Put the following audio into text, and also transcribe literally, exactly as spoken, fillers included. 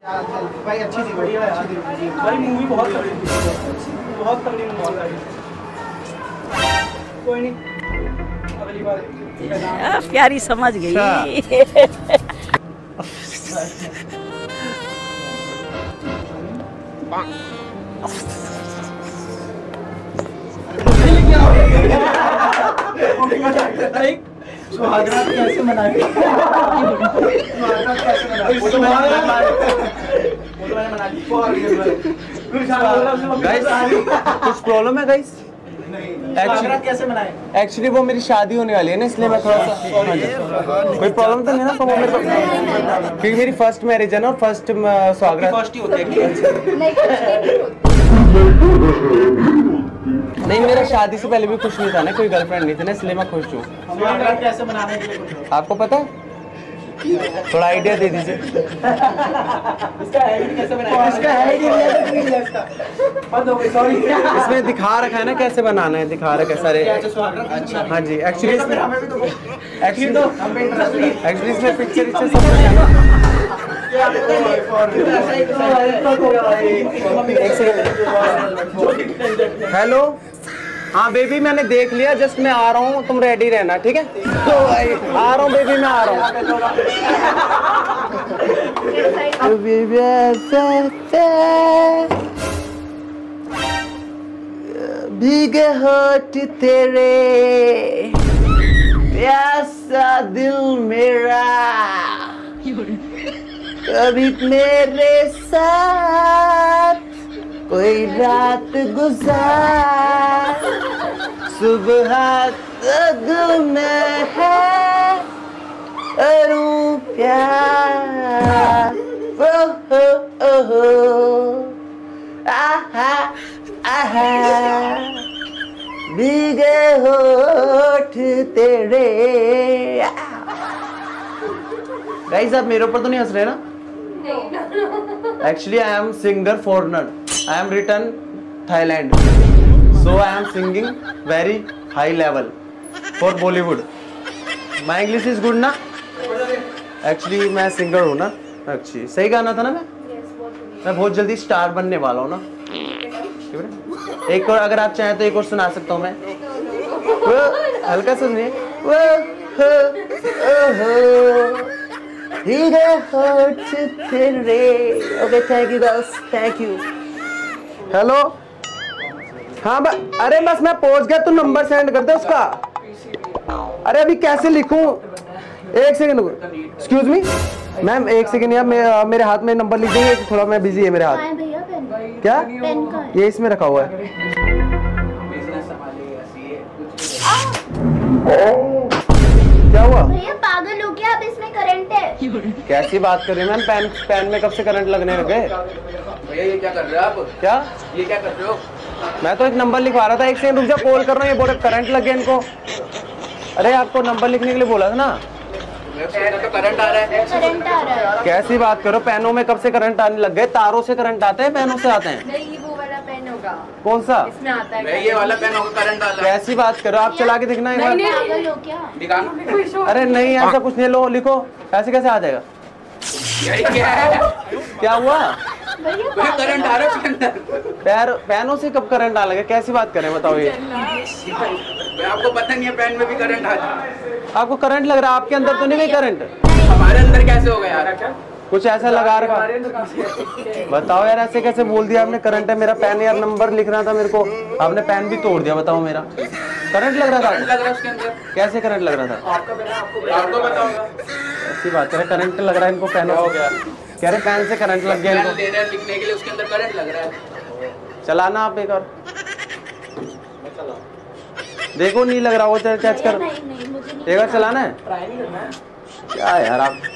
भाई अच्छी थी, बढ़िया अच्छी थी भाई, मूवी बहुत तगड़ी थी, बहुत तगड़ी मूवी है। कोई नहीं, अगली बार प्यारी समझ गई। सुहागरात कैसे मनाए? कुछ प्रॉब्लम है गाइस? कैसे मनाए? एक्चुअली वो मेरी शादी होने वाली है ना, इसलिए मैं थोड़ा सा कोई प्रॉब्लम तो नहीं ना? तो वो मेरे को क्योंकि मेरी फर्स्ट मैरिज है ना, और फर्स्ट स्वागत फर्स्ट ही होती है। नहीं, मेरा शादी से पहले भी कुछ नहीं था ना, कोई गर्लफ्रेंड नहीं थी ना, इसलिए मैं खुश हूँ। कैसे मनाने के लिए आपको पता है? थोड़ा आइडिया दे दीजिए। इसका है कैसे बनाया? इसका है सॉरी, इसमें दिखा रखा है ना कैसे बनाना है, दिखा रखा है सारे। अच्छा हाँ जी, एक्चुअली इसमें एक्चुअली एक्चुअली इसमें पिक्चर इससे सब कुछ है ना। हेलो, हाँ बेबी मैंने देख लिया, जस्ट मैं आ रहा हूँ, तुम रेडी रहना ठीक है? तो आ रहा हूँ बेबी, मैं आ रहा हूँ। भीगे होठ तेरे, प्यासा दिल मेरा, कभी मेरे साथ कोई रात गुजार, सुबह तक मैं है करूं प्यार। ओह ओह आहा आहा, भीगे होठ तेरे। गाइस आप मेरे ऊपर तो नहीं हंस रहे ना? Actually, I am singer foreigner. I am written Thailand, so I am singing very high level for Bollywood. My English is good ना? Actually मैं singer हूँ ना? अच्छी सही गाना था ना मैं? मैं बहुत जल्दी स्टार बनने वाला हूँ ना? एक और अगर आप चाहें तो एक और सुना सकता हूँ मैं। हल्का सुनिए। Okay thank you girls, thank you. Hello, हाँ अरे बस मैं पहुंच गया, तू नंबर सेंड कर दे उसका। अरे अभी कैसे लिखूं? एक सेकंड, एक्सक्यूज मी मैम, एक सेकंड यार, मे, मेरे हाथ में नंबर लिख देंगे, थोड़ा मैं बिजी है मेरे हाथ। क्या ये इसमें रखा हुआ है? क्या हुआ? भैया पागल हो क्या? अब इसमें करंट है। कैसी बात कर रही है मैम? पेन पेन में कब से करंट लगने लगे? भैया ये क्या कर रहे हो आप? क्या ये क्या कर रहे हो? मैं तो एक नंबर लिखवा रहा था, एक सेकंड रुक जा, कॉल कर रहा हूँ, ये बोल करंट लग गया इनको। अरे आपको नंबर लिखने के लिए बोला था ना? तो करंट आ रहा है। करंट आ रहा है। कैसी बात करो, पेनों में कब से करंट आने लग गए? तारों से करंट आते हैं, पेनों से आते हैं? नहीं वो वाला पेन होगा। कौन सा? इसमें आता है ये वाला पेन होगा, करंट आ रहा है। कैसी बात करो, आप चला के दिखना एक बार। पागल हो क्या? दिखाना। अरे नहीं ऐसा कुछ नहीं, लो लिखो। ऐसे कैसे आ जाएगा? क्या है? क्या हुआ? करंट आ रहा है उसके अंदर। पैर पेनों से कब करंट आ लगे? कैसी बात करें बताओ ये? आपको पता नहीं है पेन में भी करंट आ जाए? आपको करंट लग रहा है? आपके अंदर तो नहीं गई करंट? हमारे अंदर कैसे होगा यार? कुछ ऐसा लगा रखा। बताओ यार, ऐसे कैसे बोल दिया आपने? करंट है मेरा पेन यार, नंबर लिखना था मेरे को, आपने पेन भी तोड़ दिया। बताओ मेरा करंट लग रहा था? लग रहा है उसके अंदर। कैसे करंट लग रहा था? आपको पता होगा। ऐसी बात है, करंट लग रहा है इनको पेन हो गया। कह रहे पेन से करंट लग गया इनको। दे रहे हैं लिखने के लिए, उसके अंदर करंट लग रहा है। चलाना आप एक और देखो, नहीं लग रहा वो, चेक कर एक बार चलाना है। क्या यार आप